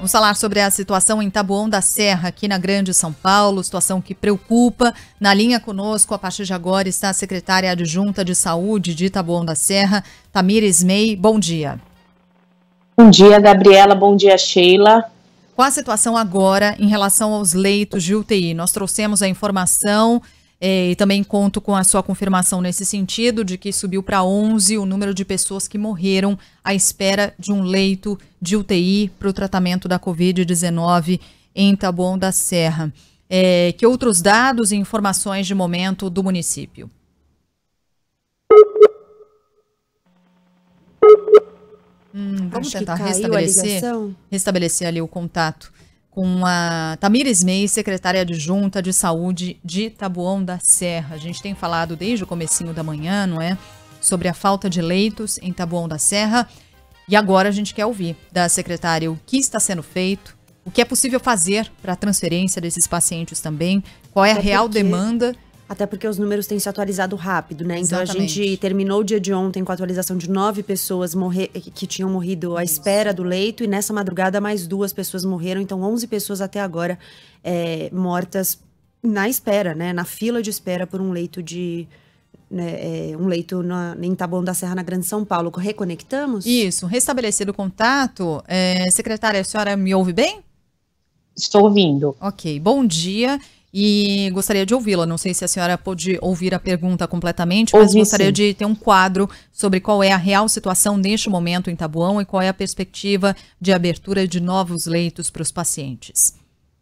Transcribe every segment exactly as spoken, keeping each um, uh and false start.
Vamos falar sobre a situação em Taboão da Serra, aqui na Grande São Paulo, situação que preocupa. Na linha conosco, a partir de agora, está a secretária adjunta de Saúde de Taboão da Serra, Tamires May. Bom dia. Bom dia, Gabriela. Bom dia, Sheila. Qual a situação agora em relação aos leitos de U T I? Nós trouxemos a informação eh, e também conto com a sua confirmação nesse sentido, de que subiu para onze o número de pessoas que morreram à espera de um leito de U T I para o tratamento da covid dezenove em Taboão da Serra. Eh, que outros dados e informações de momento do município? Hum, vamos Acho tentar que restabelecer, restabelecer ali o contato com a Tamires May, secretária adjunta de Saúde de Taboão da Serra. A gente tem falado desde o comecinho da manhã, não é? Sobre a falta de leitos em Taboão da Serra. E agora a gente quer ouvir da secretária o que está sendo feito, o que é possível fazer para a transferência desses pacientes também, qual é a real demanda. Até porque os números têm se atualizado rápido, né? Então Exatamente. A gente terminou o dia de ontem com a atualização de nove pessoas morrer, que tinham morrido à espera do leito, e nessa madrugada mais duas pessoas morreram, então onze pessoas até agora é, mortas na espera, né? Na fila de espera por um leito de... Né, é, um leito na, em Taboão da Serra, na Grande São Paulo. Reconectamos? Isso, restabelecido o contato. É, secretária, a senhora me ouve bem? Estou ouvindo. Ok, bom dia. E gostaria de ouvi-la. Não sei se a senhora pôde ouvir a pergunta completamente, mas Ouvi, gostaria sim. de ter um quadro sobre qual é a real situação neste momento em Taboão e qual é a perspectiva de abertura de novos leitos para os pacientes.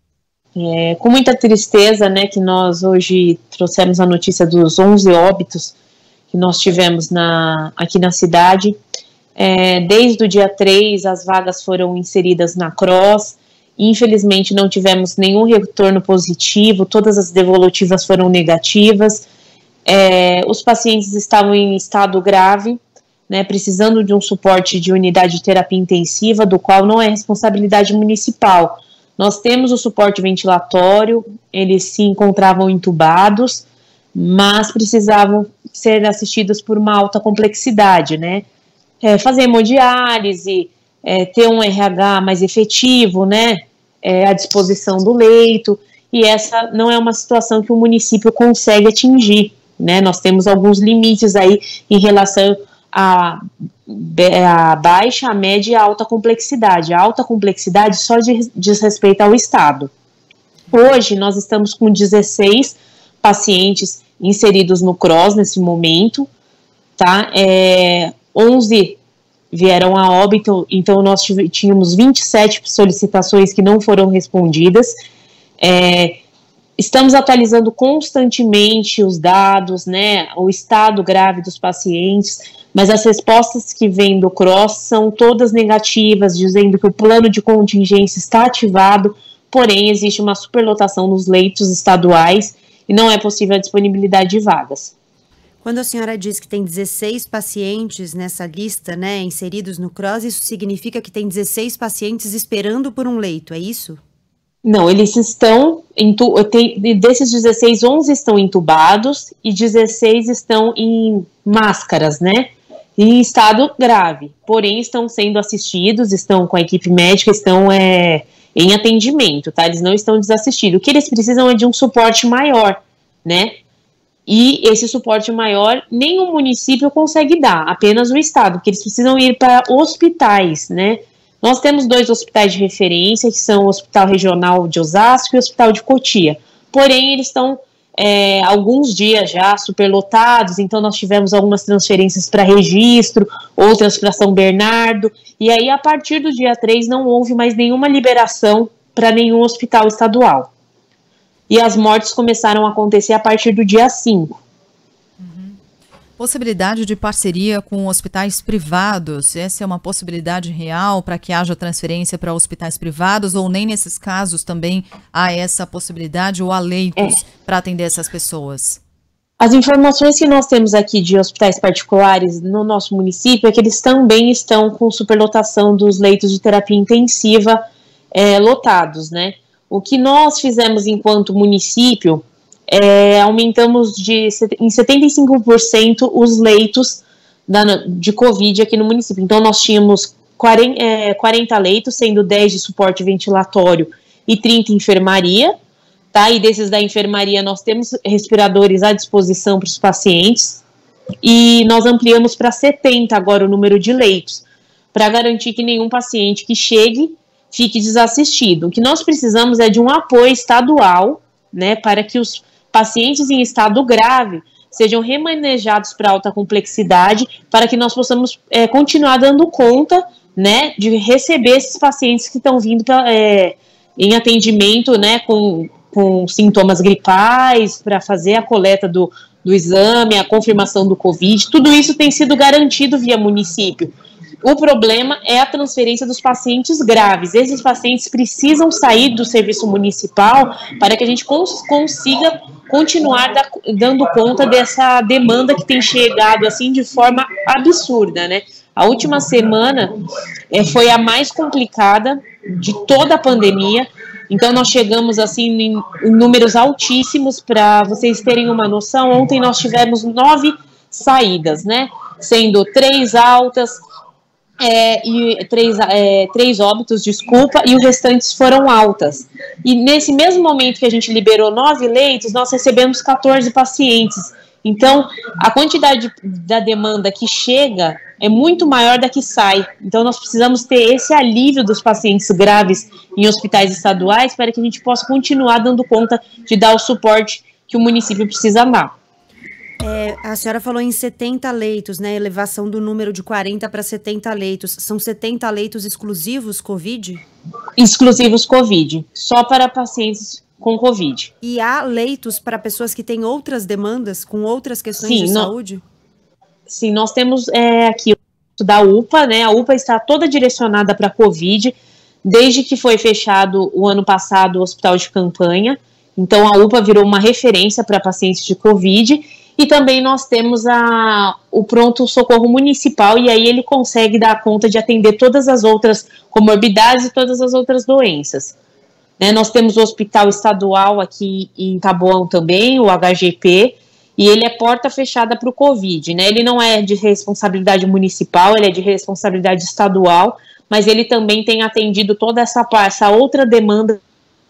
É, com muita tristeza, né, que nós hoje trouxemos a notícia dos onze óbitos que nós tivemos na, aqui na cidade. É, desde o dia três, as vagas foram inseridas na Cross. Infelizmente, não tivemos nenhum retorno positivo, todas as devolutivas foram negativas. É, os pacientes estavam em estado grave, né, precisando de um suporte de unidade de terapia intensiva, do qual não é responsabilidade municipal. Nós temos o suporte ventilatório, eles se encontravam entubados, mas precisavam ser assistidos por uma alta complexidade, né? É, fazer hemodiálise, é, ter um R H mais efetivo, né? É, à disposição do leito, e essa não é uma situação que o município consegue atingir, né? Nós temos alguns limites aí em relação a, a baixa, a média e a alta complexidade. A alta complexidade só diz, diz respeito ao estado. Hoje nós estamos com dezesseis pacientes inseridos no Cross nesse momento, tá? É, onze vieram a óbito, então nós tínhamos vinte e sete solicitações que não foram respondidas. É, estamos atualizando constantemente os dados, né, o estado grave dos pacientes, mas as respostas que vêm do Cross são todas negativas, dizendo que o plano de contingência está ativado, porém existe uma superlotação nos leitos estaduais e não é possível a disponibilidade de vagas. Quando a senhora diz que tem dezesseis pacientes nessa lista, né, inseridos no Cross, isso significa que tem dezesseis pacientes esperando por um leito, é isso? Não, eles estão, tem, desses dezesseis, onze estão entubados e dezesseis estão em máscaras, né, em estado grave, porém estão sendo assistidos, estão com a equipe médica, estão é, em atendimento, tá, eles não estão desassistidos. O que eles precisam é de um suporte maior, né, e esse suporte maior nenhum município consegue dar, apenas o estado, porque eles precisam ir para hospitais, né? Nós temos dois hospitais de referência, que são o Hospital Regional de Osasco e o Hospital de Cotia. Porém, eles estão é, alguns dias já superlotados, então nós tivemos algumas transferências para registro, outras para São Bernardo, e aí a partir do dia três não houve mais nenhuma liberação para nenhum hospital estadual. E as mortes começaram a acontecer a partir do dia cinco. Uhum. Possibilidade de parceria com hospitais privados, essa é uma possibilidade real para que haja transferência para hospitais privados, ou nem nesses casos também há essa possibilidade, ou há leitos é. para atender essas pessoas? As informações que nós temos aqui de hospitais particulares no nosso município é que eles também estão com superlotação dos leitos de terapia intensiva é, lotados, né? O que nós fizemos enquanto município é aumentamos de, em setenta e cinco por cento os leitos da, de Covid aqui no município. Então nós tínhamos quarenta leitos, sendo dez de suporte ventilatório e trinta enfermaria, tá? E desses da enfermaria nós temos respiradores à disposição para os pacientes, e nós ampliamos para setenta agora o número de leitos, para garantir que nenhum paciente que chegue fique desassistido. O que nós precisamos é de um apoio estadual, né, para que os pacientes em estado grave sejam remanejados para alta complexidade, para que nós possamos é, continuar dando conta, né, de receber esses pacientes que estão vindo pra, é, em atendimento, né, com, com sintomas gripais, para fazer a coleta do, do exame, a confirmação do Covid. Tudo isso tem sido garantido via município. O problema é a transferência dos pacientes graves. Esses pacientes precisam sair do serviço municipal para que a gente cons consiga continuar da, dando conta dessa demanda que tem chegado assim de forma absurda, né? A última semana é, foi a mais complicada de toda a pandemia. Então nós chegamos assim em, em números altíssimos. Para vocês terem uma noção, ontem nós tivemos nove saídas, né? Sendo três altas, É, e três, é, três óbitos, desculpa, e os restantes foram altas. E nesse mesmo momento que a gente liberou nove leitos, nós recebemos quatorze pacientes. Então, a quantidade da demanda que chega é muito maior da que sai. Então, nós precisamos ter esse alívio dos pacientes graves em hospitais estaduais para que a gente possa continuar dando conta de dar o suporte que o município precisa dar. É, a senhora falou em setenta leitos, né? Elevação do número de quarenta para setenta leitos. São setenta leitos exclusivos Covid? Exclusivos Covid, só para pacientes com Covid. E há leitos para pessoas que têm outras demandas, com outras questões Sim, de no... saúde? Sim, nós temos é, aqui o da U P A, né? A U P A está toda direcionada para Covid, desde que foi fechado o ano passado o hospital de campanha. Então, a U P A virou uma referência para pacientes de Covid. E também nós temos a, o pronto-socorro municipal, e aí ele consegue dar conta de atender todas as outras comorbidades e todas as outras doenças. Né, nós temos o hospital estadual aqui em Taboão também, o H G P, e ele é porta fechada para o Covid. Né, ele não é de responsabilidade municipal, ele é de responsabilidade estadual, mas ele também tem atendido toda essa, essa outra demanda.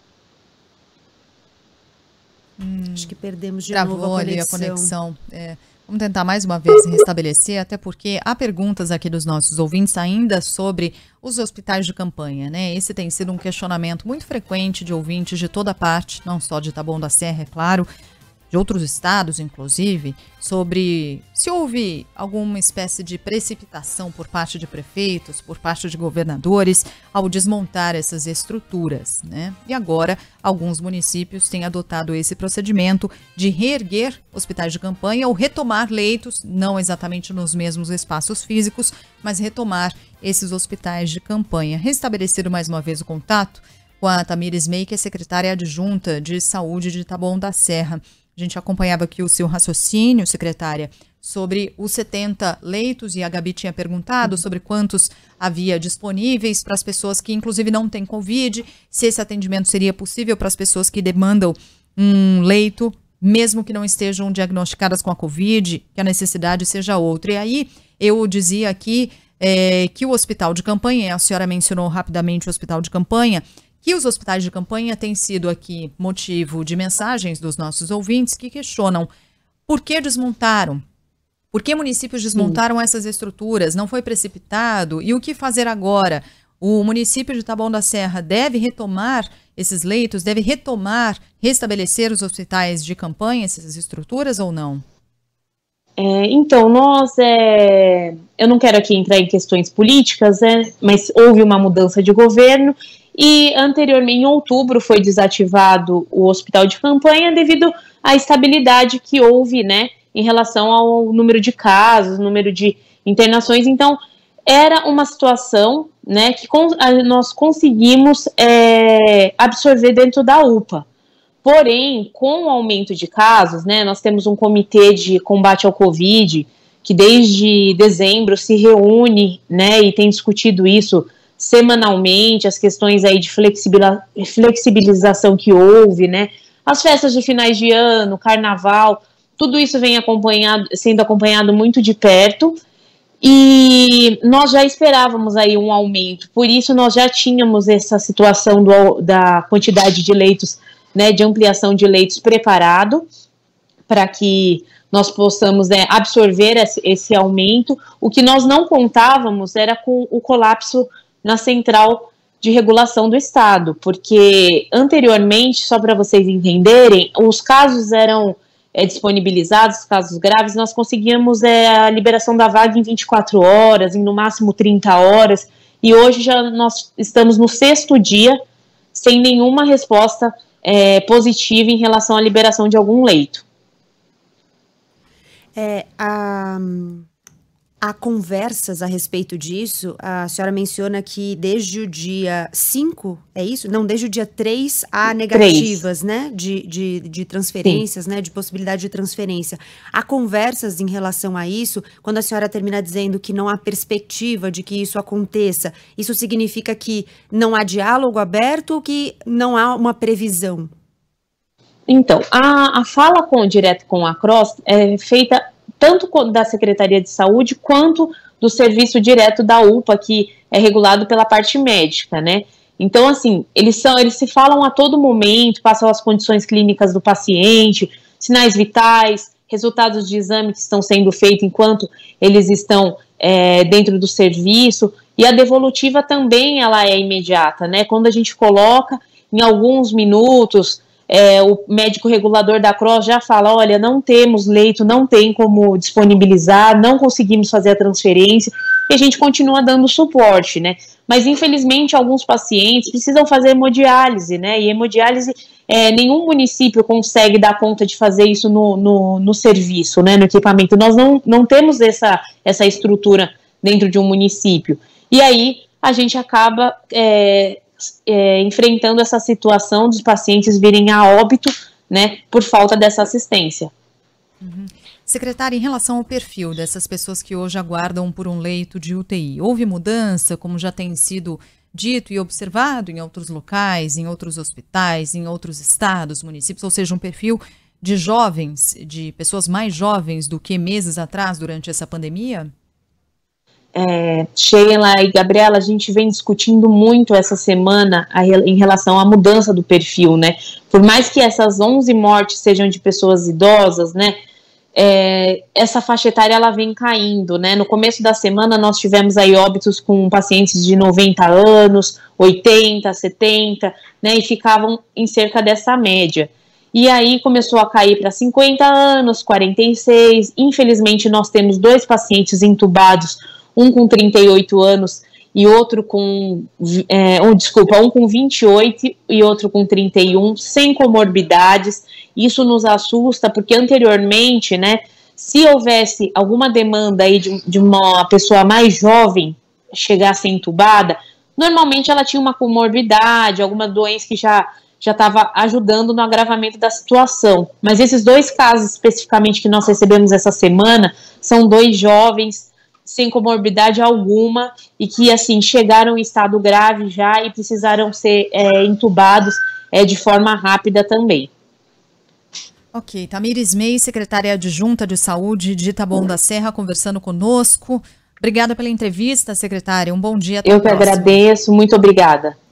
Hum, Acho que perdemos de Travou novo a ali conexão. a conexão. É, vamos tentar mais uma vez restabelecer, até porque há perguntas aqui dos nossos ouvintes ainda sobre os hospitais de campanha, né? Esse tem sido um questionamento muito frequente de ouvintes de toda parte, não só de Taboão da Serra, é claro, de outros estados, inclusive, sobre se houve alguma espécie de precipitação por parte de prefeitos, por parte de governadores, ao desmontar essas estruturas, né? E agora, alguns municípios têm adotado esse procedimento de reerguer hospitais de campanha ou retomar leitos, não exatamente nos mesmos espaços físicos, mas retomar esses hospitais de campanha. Restabelecer mais uma vez o contato com a Tamires May, que é secretária adjunta de saúde de Taboão da Serra. A gente acompanhava aqui o seu raciocínio, secretária, sobre os setenta leitos, e a Gabi tinha perguntado sobre quantos havia disponíveis para as pessoas que, inclusive, não têm Covid, se esse atendimento seria possível para as pessoas que demandam um leito, mesmo que não estejam diagnosticadas com a Covid, que a necessidade seja outra. E aí, eu dizia aqui é, que o hospital de campanha, a senhora mencionou rapidamente o hospital de campanha, que os hospitais de campanha têm sido aqui motivo de mensagens dos nossos ouvintes que questionam por que desmontaram, por que municípios desmontaram Sim. essas estruturas, não foi precipitado, e o que fazer agora? O município de Taboão da Serra deve retomar esses leitos, deve retomar, restabelecer os hospitais de campanha, essas estruturas ou não? É, então, nós, é, eu não quero aqui entrar em questões políticas, né, mas houve uma mudança de governo. E anteriormente, em outubro, foi desativado o hospital de campanha devido à estabilidade que houve, né, em relação ao número de casos, número de internações. Então, era uma situação, né, que con- nós conseguimos é, absorver dentro da U P A. Porém, com o aumento de casos, né, nós temos um comitê de combate ao Covid, que desde dezembro se reúne, né, e tem discutido isso semanalmente, as questões aí de flexibilização que houve, né, as festas de finais de ano, carnaval, tudo isso vem acompanhado, sendo acompanhado muito de perto, E nós já esperávamos aí um aumento, por isso nós já tínhamos essa situação do, da quantidade de leitos, né, de ampliação de leitos preparado, para que nós possamos, né, absorver esse, esse aumento. O que nós não contávamos era com o colapso na central de regulação do Estado, porque anteriormente, só para vocês entenderem, os casos eram é, disponibilizados, casos graves, nós conseguíamos é, a liberação da vaga em vinte e quatro horas, em no máximo trinta horas, e hoje já nós estamos no sexto dia sem nenhuma resposta é, positiva em relação à liberação de algum leito. É, a... Há conversas a respeito disso. A senhora menciona que desde o dia cinco, é isso? Não, desde o dia três há negativas, né? De, de, de transferências, Sim. né? De possibilidade de transferência. Há conversas em relação a isso? Quando a senhora termina dizendo que não há perspectiva de que isso aconteça, isso significa que não há diálogo aberto ou que não há uma previsão? Então, a, a fala com, direto com a Cross é feita tanto da Secretaria de Saúde, quanto do serviço direto da U P A, que é regulado pela parte médica, né? Então, assim, eles, são, eles se falam a todo momento, passam as condições clínicas do paciente, sinais vitais, resultados de exame que estão sendo feitos enquanto eles estão é, dentro do serviço, e a devolutiva também, ela é imediata, né? Quando a gente coloca, em alguns minutos, É, o médico regulador da Cross já fala, olha, não temos leito, não tem como disponibilizar, não conseguimos fazer a transferência, e a gente continua dando suporte, né? Mas, infelizmente, alguns pacientes precisam fazer hemodiálise, né? E hemodiálise, é, nenhum município consegue dar conta de fazer isso no, no, no serviço, né? No equipamento. Nós não, não temos essa, essa estrutura dentro de um município. E aí, a gente acaba... É, É, enfrentando essa situação dos pacientes virem a óbito, né, por falta dessa assistência. Uhum. Secretária, em relação ao perfil dessas pessoas que hoje aguardam por um leito de U T I, houve mudança, como já tem sido dito e observado em outros locais, em outros hospitais, em outros estados, municípios, ou seja, um perfil de jovens, de pessoas mais jovens do que meses atrás durante essa pandemia? É, Sheila e Gabriela, a gente vem discutindo muito essa semana a, em relação à mudança do perfil, né? Por mais que essas onze mortes sejam de pessoas idosas, né? É, essa faixa etária ela vem caindo, né? No começo da semana nós tivemos aí óbitos com pacientes de noventa anos, oitenta, setenta, né? E ficavam em cerca dessa média. E aí começou a cair para cinquenta anos, quarenta e seis. Infelizmente nós temos dois pacientes entubados, um com trinta e oito anos e outro com, é, um, desculpa, um com vinte e oito e outro com trinta e um, sem comorbidades. Isso nos assusta, porque anteriormente, né, se houvesse alguma demanda aí de, de uma pessoa mais jovem chegar a ser entubada, normalmente ela tinha uma comorbidade, alguma doença que já já estava ajudando no agravamento da situação. Mas esses dois casos especificamente que nós recebemos essa semana são dois jovens sem comorbidade alguma e que, assim, chegaram em estado grave já e precisaram ser é, entubados é, de forma rápida também. Ok, Tamires May, secretária adjunta de Saúde de Taboão da Serra, conversando conosco. Obrigada pela entrevista, secretária. Um bom dia. Até Eu que agradeço. Muito obrigada.